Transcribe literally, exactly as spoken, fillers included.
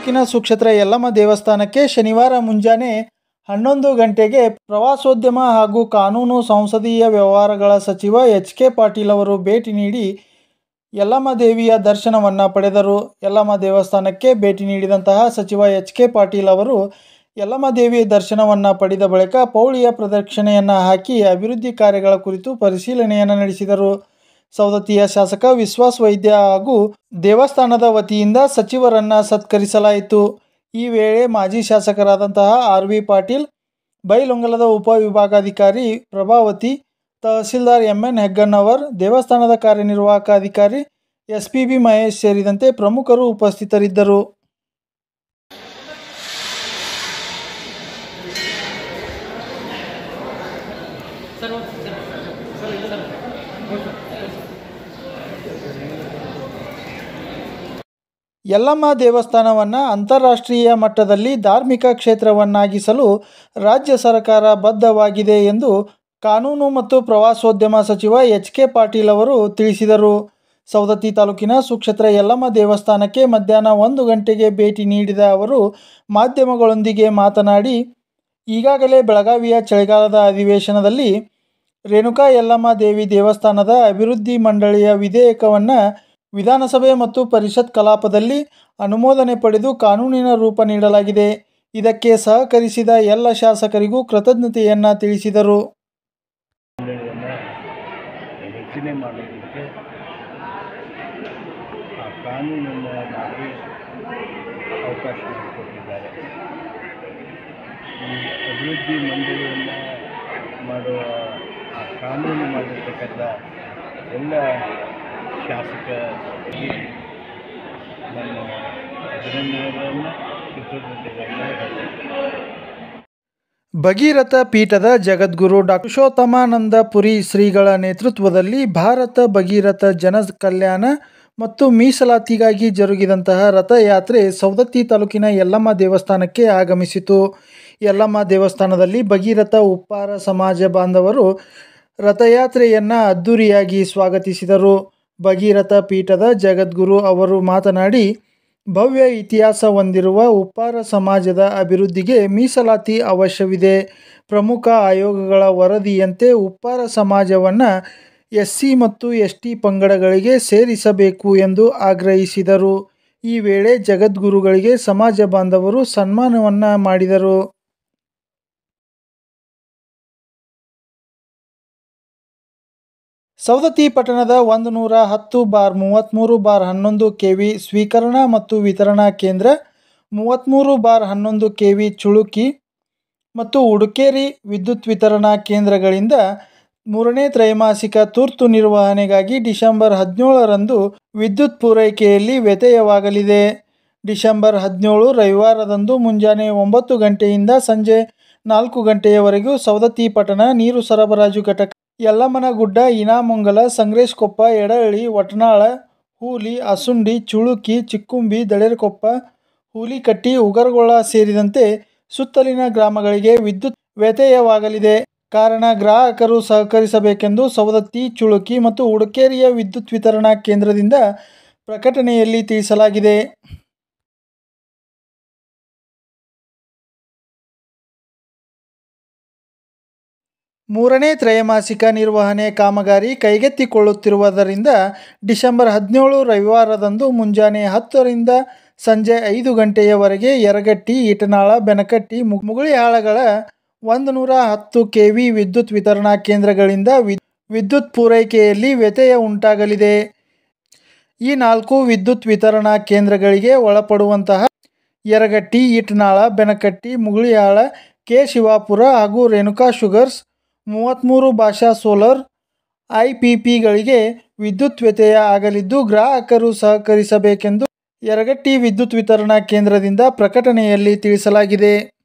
ತಾಲೂಕಿನ ಸುಕ್ಷೇತ್ರ ಯಲ್ಲಮ್ಮ ದೇವಸ್ಥಾನಕ್ಕೆ ಶನಿವಾರ ಮುಂಜಾನೆ ಹನ್ನೊಂದು ಗಂಟೆಗೆ ಪ್ರವಾಸೋದ್ಯಮ ಹಾಗೂ ಕಾನೂನು ಸಂಸದೀಯ ವ್ಯವಹಾರಗಳ ಸಚಿವ ಎಚ್ ಕೆ ಪಾಟೀಲ್ ಅವರು ಭೇಟಿ ನೀಡಿ ಯಲ್ಲಮ್ಮ ದೇವಿಯ ದರ್ಶನವನ್ನು ಪಡೆದರು. ಯಲ್ಲಮ್ಮ ದೇವಸ್ಥಾನಕ್ಕೆ ಭೇಟಿ ನೀಡಿದಂತಹ ಸಚಿವ ಎಚ್ ಕೆ ಪಾಟೀಲ್ ಅವರು ಯಲ್ಲಮ್ಮ ದೇವಿ ದರ್ಶನವನ್ನು ಪಡೆದ ಬಳಿಕ ಪೌಳಿಯ ಪ್ರದಕ್ಷಿಣೆಯನ್ನು ಹಾಕಿ ಅಭಿವೃದ್ಧಿ ಕಾರ್ಯಗಳ ಕುರಿತು ಪರಿಶೀಲನೆಯನ್ನು ನಡೆಸಿದರು. ಸವದತ್ತಿಯ ಶಾಸಕ ವಿಶ್ವಾಸ್ ವೈದ್ಯ ಹಾಗೂ ದೇವಸ್ಥಾನದ ವತಿಯಿಂದ ಸಚಿವರನ್ನು ಸತ್ಕರಿಸಲಾಯಿತು. ಈ ವೇಳೆ ಮಾಜಿ ಶಾಸಕರಾದಂತಹ ಆರ್ ವಿ ಪಾಟೀಲ್, ಬೈಲೊಂಗಲದ ಉಪವಿಭಾಗಾಧಿಕಾರಿ ಪ್ರಭಾವತಿ, ತಹಸೀಲ್ದಾರ್ ಎಂ ಎನ್ ಹೆಗ್ಗನ್ನವರ್, ದೇವಸ್ಥಾನದ ಕಾರ್ಯನಿರ್ವಾಹಕ ಅಧಿಕಾರಿ ಎಸ್ ಪಿ ಬಿ ಮಹೇಶ್ ಸೇರಿದಂತೆ ಪ್ರಮುಖರು ಉಪಸ್ಥಿತರಿದ್ದರು. ಯಲ್ಲಮ್ಮ ದೇವಸ್ಥಾನವನ್ನು ಅಂತಾರಾಷ್ಟ್ರೀಯ ಮಟ್ಟದಲ್ಲಿ ಧಾರ್ಮಿಕ ಕ್ಷೇತ್ರವನ್ನಾಗಿಸಲು ರಾಜ್ಯ ಸರ್ಕಾರ ಬದ್ಧವಾಗಿದೆ ಎಂದು ಕಾನೂನು ಮತ್ತು ಪ್ರವಾಸೋದ್ಯಮ ಸಚಿವ ಎಚ್ ಕೆ ಪಾಟೀಲ್ ಅವರು ತಿಳಿಸಿದರು. ಸವದತ್ತಿ ತಾಲೂಕಿನ ಸುಕ್ಷೇತ್ರ ಯಲ್ಲಮ್ಮ ದೇವಸ್ಥಾನಕ್ಕೆ ಮಧ್ಯಾಹ್ನ ಒಂದು ಗಂಟೆಗೆ ಭೇಟಿ ನೀಡಿದ ಅವರು ಮಾಧ್ಯಮಗಳೊಂದಿಗೆ ಮಾತನಾಡಿ, ಈಗಾಗಲೇ ಬೆಳಗಾವಿಯ ಚಳಿಗಾಲದ ಅಧಿವೇಶನದಲ್ಲಿ ರೇಣುಕಾ ಯಲ್ಲಮ್ಮ ದೇವಿ ದೇವಸ್ಥಾನದ ಅಭಿವೃದ್ಧಿ ಮಂಡಳಿಯ ವಿಧೇಯಕವನ್ನು ವಿಧಾನಸಭೆ ಮತ್ತು ಪರಿಷತ್ ಕಲಾಪದಲ್ಲಿ ಅನುಮೋದನೆ ಪಡೆದು ಕಾನೂನಿನ ರೂಪ ನೀಡಲಾಗಿದೆ. ಇದಕ್ಕೆ ಸಹಕರಿಸಿದ ಎಲ್ಲ ಶಾಸಕರಿಗೂ ಕೃತಜ್ಞತೆಯನ್ನು ತಿಳಿಸಿದರು. ರಚನೆ ಮಾಡೋದಕ್ಕೆ ಆ ಕಾನೂನನ್ನು ಮಾಡಿ ಅವಕಾಶ ಮಾಡಿಕೊಟ್ಟಿದ್ದಾರೆ. ಈ ಅಭಿವೃದ್ಧಿ ಮಂಡಳಿಯನ್ನು ಮಾಡುವ ಆ ಕಾನೂನು ಮಾಡಿರ್ತಕ್ಕಂಥ ಎಲ್ಲ ಶಾಸಕರಿಗೆ ನನ್ನ ಅಭಿನಂದನೆಗಳನ್ನು, ಕೃತಜ್ಞತೆಗಳನ್ನು ಹೇಳ್ತೀನಿ. ಭಗೀರಥ ಪೀಠದ ಜಗದ್ಗುರು ಡಾಕ್ಟರ್ ಪುರುಷೋತ್ತಮಾನಂದ ಪುರಿ ಶ್ರೀಗಳ ನೇತೃತ್ವದಲ್ಲಿ ಭಾರತ ಭಗೀರಥ ಜನ ಕಲ್ಯಾಣ ಮತ್ತು ಮೀಸಲಾತಿಗಾಗಿ ಜರುಗಿದಂತಹ ರಥಯಾತ್ರೆ ಸವದತ್ತಿ ತಾಲೂಕಿನ ಯಲ್ಲಮ್ಮ ದೇವಸ್ಥಾನಕ್ಕೆ ಆಗಮಿಸಿತು. ಯಲ್ಲಮ್ಮ ದೇವಸ್ಥಾನದಲ್ಲಿ ಭಗೀರಥ ಉಪ್ಪಾರ ಸಮಾಜ ಬಾಂಧವರು ರಥಯಾತ್ರೆಯನ್ನು ಅದ್ಧೂರಿಯಾಗಿ ಸ್ವಾಗತಿಸಿದರು. ಭಗೀರಥ ಪೀಠದ ಜಗದ್ಗುರು ಅವರು ಮಾತನಾಡಿ, ಭವ್ಯ ಇತಿಹಾಸ ಹೊಂದಿರುವ ಉಪ್ಪಾರ ಸಮಾಜದ ಅಭಿವೃದ್ಧಿಗೆ ಮೀಸಲಾತಿ ಅವಶ್ಯವಿದೆ. ಪ್ರಮುಖ ಆಯೋಗಗಳ ವರದಿಯಂತೆ ಉಪ್ಪಾರ ಸಮಾಜವನ್ನು ಎಸ್ಸಿ ಮತ್ತು ಎಸ್ಟಿ ಪಂಗಡಗಳಿಗೆ ಸೇರಿಸಬೇಕು ಎಂದು ಆಗ್ರಹಿಸಿದರು. ಈ ವೇಳೆ ಜಗದ್ಗುರುಗಳಿಗೆ ಸಮಾಜ ಬಾಂಧವರು ಸನ್ಮಾನವನ್ನು ಮಾಡಿದರು. ಸವದತ್ತಿ ಪಟ್ಟಣದ ಒಂದು ನೂರ ಹತ್ತು ಬಾರ್ ಮೂವತ್ತ್ಮೂರು ಬಾರ್ ಹನ್ನೊಂದು ಕೆ ವಿ ಸ್ವೀಕರಣಾ ಮತ್ತು ವಿತರಣಾ ಕೇಂದ್ರ, ಮೂವತ್ತ್ಮೂರು ಬಾರ್ ಹನ್ನೊಂದು ಕೆ ವಿ ಚುಳುಕಿ ಮತ್ತು ಉಡುಕೇರಿ ವಿದ್ಯುತ್ ವಿತರಣಾ ಕೇಂದ್ರಗಳಿಂದ ಮೂರನೇ ತ್ರೈಮಾಸಿಕ ತುರ್ತು ನಿರ್ವಹಣೆಗಾಗಿ ಡಿಸೆಂಬರ್ ಹದಿನೇಳರಂದು ವಿದ್ಯುತ್ ಪೂರೈಕೆಯಲ್ಲಿ ವ್ಯತ್ಯಯವಾಗಲಿದೆ. ಡಿಸೆಂಬರ್ ಹದಿನೇಳು ರವಿವಾರದಂದು ಮುಂಜಾನೆ ಒಂಬತ್ತು ಗಂಟೆಯಿಂದ ಸಂಜೆ ನಾಲ್ಕು ಗಂಟೆಯವರೆಗೂ ಸವದತ್ತಿ ಪಟ್ಟಣ ನೀರು ಸರಬರಾಜು ಘಟಕ, ಯಲ್ಲಮ್ಮನಗುಡ್ಡ, ಇನಾಮೊಂಗಲ, ಸಂಗ್ರೇಶಕೊಪ್ಪ, ಎಡಹಳ್ಳಿ, ವಟನಾಳ, ಹೂಲಿ, ಅಸುಂಡಿ, ಚುಳುಕಿ, ಚಿಕ್ಕುಂಬಿ, ದಳೇರಕೊಪ್ಪ, ಹೂಲಿಕಟ್ಟಿ, ಉಗರಗೊಳ ಸೇರಿದಂತೆ ಸುತ್ತಲಿನ ಗ್ರಾಮಗಳಿಗೆ ವಿದ್ಯುತ್ ವ್ಯತ್ಯಯವಾಗಲಿದೆ. ಕಾರಣ ಗ್ರಾಹಕರು ಸಹಕರಿಸಬೇಕೆಂದು ಸವದತ್ತಿ, ಚುಳುಕಿ ಮತ್ತು ಉಡುಕೇರಿಯ ವಿದ್ಯುತ್ ವಿತರಣಾ ಕೇಂದ್ರದಿಂದ ಪ್ರಕಟಣೆಯಲ್ಲಿ ತಿಳಿಸಲಾಗಿದೆ. ಮೂರನೇ ತ್ರೈಮಾಸಿಕ ನಿರ್ವಹಣೆ ಕಾಮಗಾರಿ ಕೈಗೆತ್ತಿಕೊಳ್ಳುತ್ತಿರುವುದರಿಂದ ಡಿಸೆಂಬರ್ ಹದಿನೇಳು ರವಿವಾರದಂದು ಮುಂಜಾನೆ ಹತ್ತರಿಂದ ಸಂಜೆ ಐದು ಗಂಟೆಯವರೆಗೆ ಯರಗಟ್ಟಿ, ಇಟನಾಳ, ಬೆನಕಟ್ಟಿ, ಮುಗುಳಿಹಾಳಗಳ ಒಂದು ನೂರ ಹತ್ತು ಕೆ ವಿ ವಿದ್ಯುತ್ ವಿತರಣಾ ಕೇಂದ್ರಗಳಿಂದ ವಿದ್ಯುತ್ ಪೂರೈಕೆಯಲ್ಲಿ ವ್ಯತ್ಯಯ ಉಂಟಾಗಲಿದೆ. ಈ ನಾಲ್ಕು ವಿದ್ಯುತ್ ವಿತರಣಾ ಕೇಂದ್ರಗಳಿಗೆ ಒಳಪಡುವಂತಹ ಯರಗಟ್ಟಿ, ಇಟನಾಳ, ಬೆನಕಟ್ಟಿ, ಮುಗುಳಿಹಾಳ, ಕೆ ಶಿವಾಪುರ ಹಾಗೂ ರೇಣುಕಾ ಶುಗರ್ಸ್, ಮೂವತ್ತ್ಮೂರು ಭಾಷಾ ಸೋಲರ್, ಐ ಪಿ ಪಿಗಳಿಗೆ ವಿದ್ಯುತ್ ವ್ಯತ್ಯಯ ಆಗಲಿದ್ದು ಗ್ರಾಹಕರು ಸಹಕರಿಸಬೇಕೆಂದು ಯರಗಟ್ಟಿ ವಿದ್ಯುತ್ ವಿತರಣಾ ಕೇಂದ್ರದಿಂದ ಪ್ರಕಟಣೆಯಲ್ಲಿ ತಿಳಿಸಲಾಗಿದೆ.